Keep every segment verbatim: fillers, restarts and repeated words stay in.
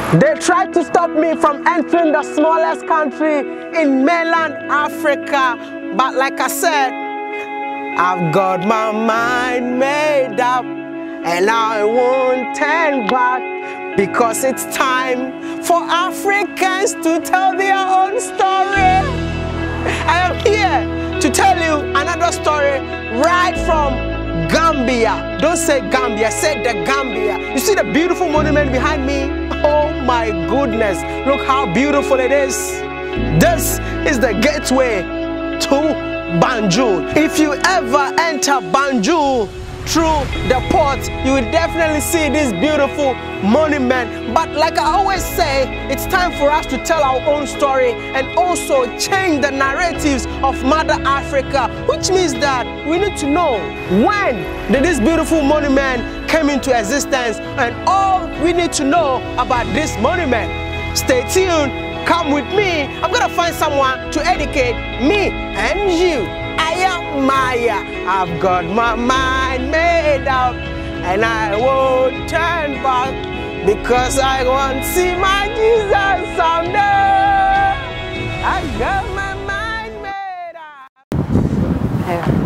They tried to stop me from entering the smallest country in mainland Africa, but like I said, I've got my mind made up and I won't turn back, because it's time for Africans to tell their own story. I am here to tell you another story right from Gambia. Don't say Gambia, say the Gambia. You see the beautiful monument behind me? Oh my goodness, look how beautiful it is. This is the gateway to Banjul. If you ever enter Banjul through the port, you will definitely see this beautiful monument. But like I always say, it's time for us to tell our own story and also change the narratives of Mother Africa, which means that we need to know when did this beautiful monument came into existence and all we need to know about this monument. Stay tuned, come with me. I'm gonna find someone to educate me and you. I am Maya. I've got my mind made up and I won't turn back, because I want to see my Jesus someday. I got my mind made up.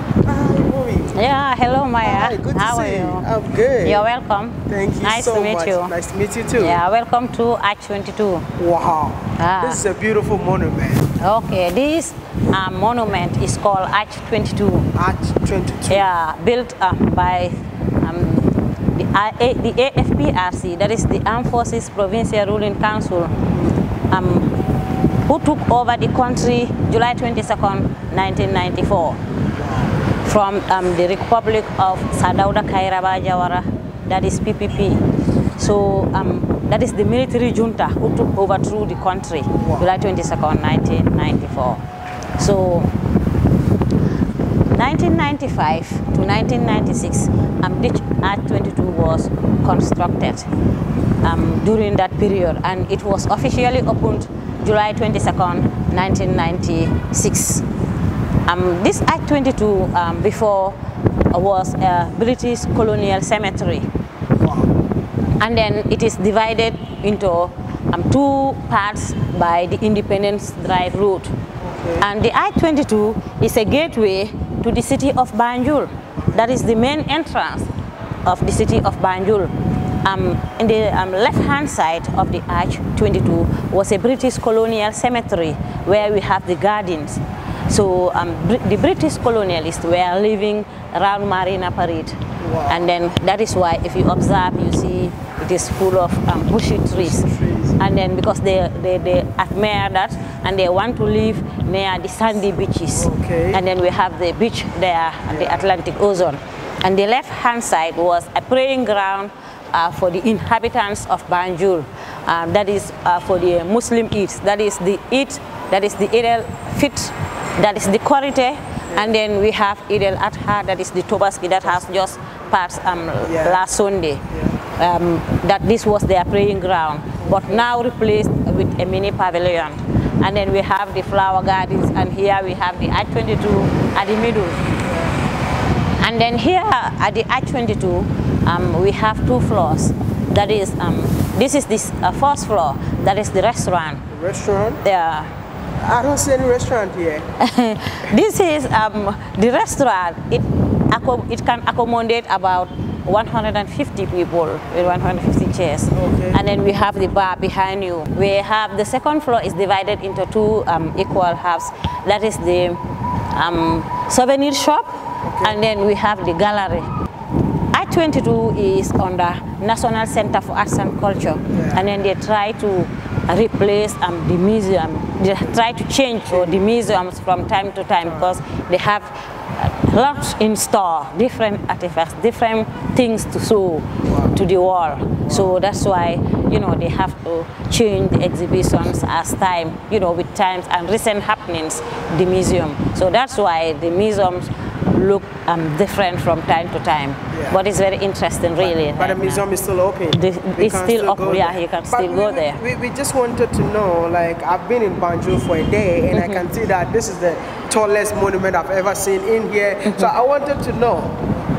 Hi, yeah, hello Maya. Hi, good How to are see you? you. I'm good. You're welcome. Thank you nice so to meet much. you. Nice to meet you too. Yeah, welcome to Arch twenty-two. Wow. Ah. This is a beautiful monument. Okay, this uh, monument is called Arch twenty-two. Arch twenty-two. Yeah, built uh, by um, the, uh, A the A F P R C, that is the Armed Forces Provincial Ruling Council, um, who took over the country July twenty-second, nineteen ninety-four. From um, the Republic of Sadauda Kairaba Jawara, that is P P P. So um, that is the military junta who took over through the country, wow. July twenty-second, nineteen ninety-four. So nineteen ninety-five to nineteen ninety-six, um, this Arch twenty-two was constructed um, during that period, and it was officially opened July twenty-second, nineteen ninety-six. Um, this Arch twenty-two um, before uh, was a British colonial cemetery. Wow. And then it is divided into um, two parts by the Independence Drive route. Okay. And the Arch twenty-two is a gateway to the city of Banjul. That is the main entrance of the city of Banjul. Um, in the um, left-hand side of the Arch twenty-two was a British colonial cemetery where we have the gardens. So um, Br the British colonialists were living around Marina Parade. Wow. And then that is why if you observe, you see it is full of um, bushy trees. trees. And then because they, they, they admire that and they want to live near the sandy beaches. Okay. And then we have the beach there, yeah. The Atlantic Ocean. And the left-hand side was a praying ground uh, for the inhabitants of Banjul. Um, that is uh, for the Muslim Eids. That is the Eid, that is the Eid al-Fitr. That is the Korite, yeah. And then we have Eid al-Adha, that is the Tobaski that has just passed um, yeah. last Sunday. Yeah. Um, that this was their praying ground, but now replaced with a mini pavilion. And then we have the flower gardens, and here we have the Arch twenty-two at the middle. Yeah. And then here at the Arch twenty-two, um, we have two floors. That is, um, this is this uh, first floor, that is the restaurant. The restaurant? Yeah. I don't see any restaurant here. This is um, the restaurant. It, it can accommodate about one hundred fifty people with one hundred fifty chairs. Okay. And then we have the bar behind you. We have the second floor is divided into two um, equal halves. That is the um, souvenir shop, okay. And then we have the gallery. Arch twenty-two is under National Center for Arts and Culture, yeah. And then they try to replace um, the museum. They try to change uh, the museums from time to time because they have uh, lots in store, different artifacts, different things to show wow. to the world. Wow. So that's why, you know, they have to change the exhibitions as time, you know, with times and recent happenings, the museum. So that's why the museums look um, different from time to time, yeah. But it's very interesting, really. But, but the museum is still open. The, it's still, still open. Yeah, you can but still we, go there. We, we just wanted to know, like, I've been in Banjul for a day, and mm-hmm. I can see that this is the tallest monument I've ever seen in here. Mm-hmm. So I wanted to know,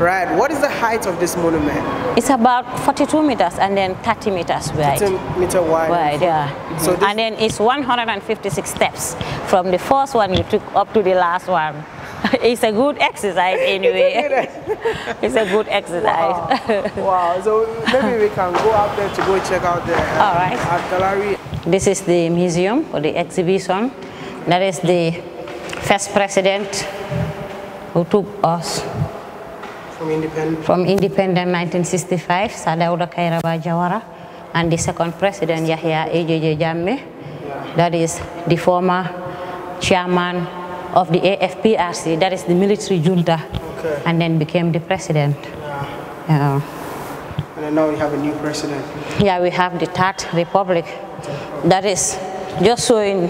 Right. What is the height of this monument? It's about forty-two meters and then thirty meters wide. thirty meter wide. Wide, yeah. So and then it's one hundred fifty-six steps from the first one you took up to the last one. It's a good exercise anyway. It's a good exercise. Wow. Wow. So maybe we can go out there to go check out the uh, All right. art gallery. This is the museum or the exhibition. That is the first president who took us From independent. from independent nineteen sixty-five, Sir Dawda Kairaba Jawara, and the second president, Yahya A J J Jammeh. Yeah. That is the former chairman of the A F P R C, that is the military junta, Okay. and then became the president. Yeah. Yeah. And then now we have a new president. Yeah, we have the Third Republic. That is just showing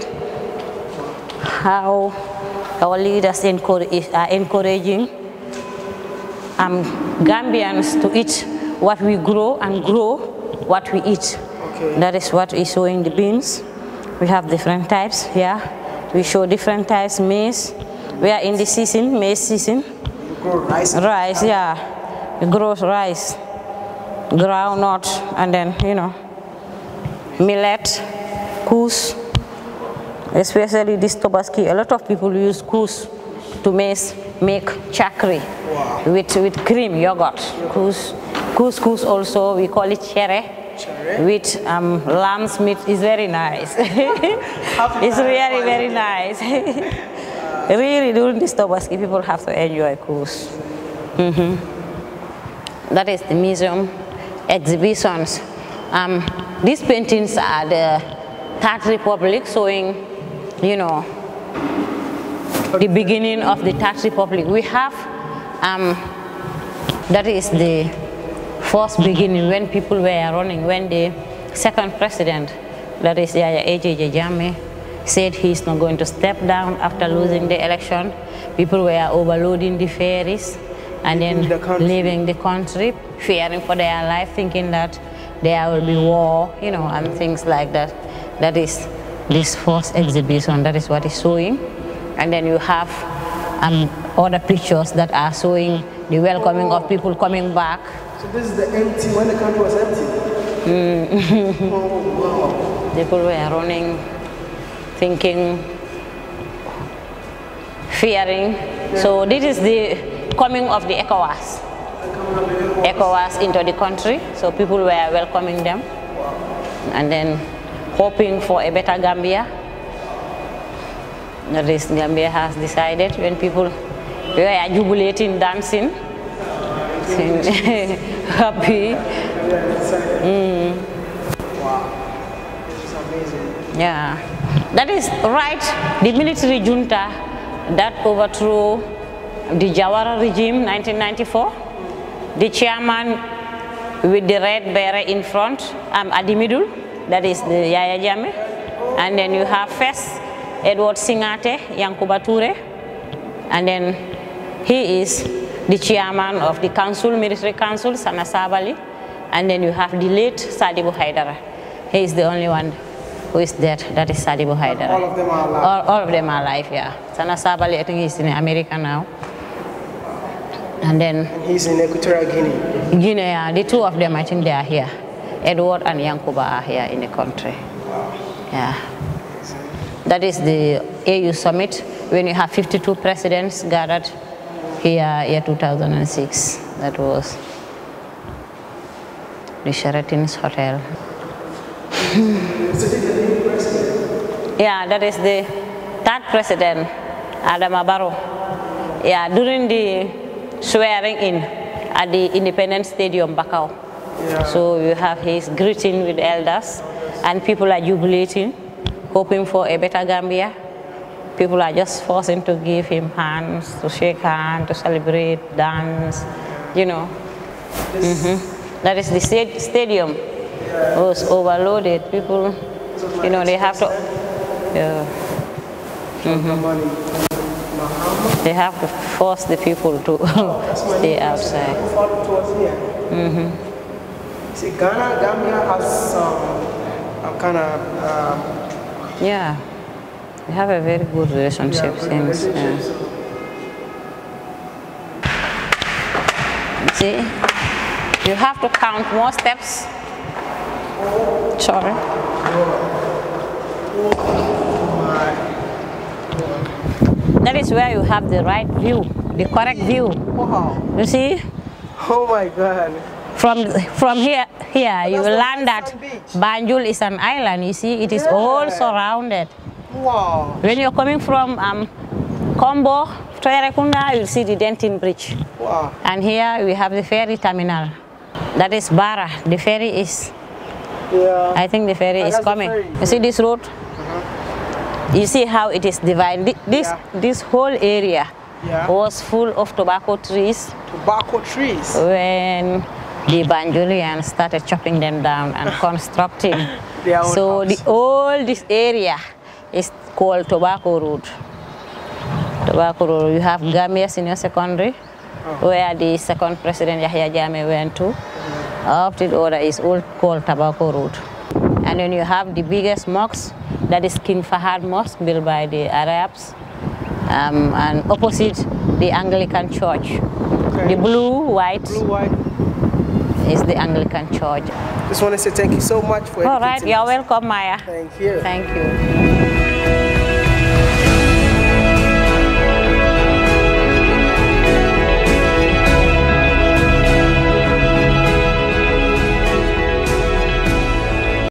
how our leaders encourage, are encouraging um, Gambians to eat what we grow and grow what we eat. Okay. That is what is showing the beans. We have different types here. We show different types maize. We are in the season, maize season. You grow rice. Rice, yeah. We grow rice, groundnut, and then, you know, millet, koos, especially this Tobaski. A lot of people use koos to maize, make chakri. Wow. with, with cream yogurt. Koos, koos, koos also, we call it chere. Chere. With um, lamb's meat is very nice. It's really very nice. Really, during this Tobaski, people have to enjoy koos. Mm-hmm. That is the museum exhibitions. Um, these paintings are the Third Republic, showing, you know, the beginning of the Third Republic. We have, um, that is the first beginning when people were running, when the second president, that is Yahya A J J Jammeh, said he's not going to step down after losing the election. People were overloading the ferries and then the leaving the country, fearing for their life, thinking that there will be war, you know, and things like that. That is this first exhibition, that is what is showing. And then you have um, other pictures that are showing the welcoming of people coming back. So this is the empty, when the country was empty? Mm. Oh, wow. People were running, thinking, fearing. Yeah. So this is the coming of the ECOWAS. ECOWAS into the country, so people were welcoming them. Wow. And then hoping for a better Gambia. That is, Gambia has decided when people were jubilating, dancing, happy. Mm. Wow, this is amazing. Yeah, that is right. The military junta that overthrew the Jawara regime, nineteen ninety-four. The chairman with the red beret in front, um, at the middle, that is the Yahya Jammeh. And then you have first Edward Singate, Yankuba Toure, and then he is the chairman of the council, military council, Sana Sabali. And then you have the late Sadibou Haidara. He is the only one who is dead, that is Sadibou Haidara. All of them are alive? All, all of them are alive, yeah. Sana Sabali, I think he's in America now. And then and he's in Equatorial Guinea. Guinea, yeah, the two of them, I think they are here. Edward and Yankuba are here in the country. Wow. Yeah. That is the A U summit when you have fifty-two presidents gathered here in two thousand six. That was the Sheraton's Hotel. Yeah, that is the third president, Adama Barrow. Yeah, during the swearing in at the Independence Stadium, Bakau. Yeah. So you have his greeting with elders, and people are jubilating, hoping for a better Gambia. People are just forcing to give him hands, to shake hands, to celebrate, dance, you know. Mm-hmm. That is the stadium. It was overloaded. People, you know, they have to, yeah. Mm-hmm. They have to force the people to stay outside. Mm-hmm. See, Ghana, Gambia has um, a kind of... Um, yeah, we have a very good relationship yeah, since. Relationship, Yeah. so. See, you have to count more steps. Sorry. That is where you have the right view, the correct view. Wow. You see? Oh my God. From from here, here you that's will the learn that Sun Beach. Banjul is an island. You see, it is Yeah. all surrounded. Wow. When you're coming from um, Kombo, Toyarekunda, you'll see the Denton Bridge. Wow. And here we have the ferry terminal. That is Bara. The ferry is, Yeah. I think the ferry Ah, is that's the coming. ferry. You see this road? You see how it is divided. Thi- This, Yeah. this whole area Yeah. was full of tobacco trees Tobacco trees. when the Banjulians started chopping them down and constructing. Their own So the, houses. all this area is called Tobacco Road. Tobacco Road. You have Gambia Senior Secondary, Oh. where the second president Yahya Jammeh went to. Up to the order is all called Tobacco Road. And then you have the biggest mosque, that is King Fahad Mosque, built by the Arabs, um, and opposite the Anglican Church. Okay. The blue, white Blue, white. is the Anglican Church. Just want to say thank you so much for All right, educating you're us. welcome, Maya. Thank you. Thank you.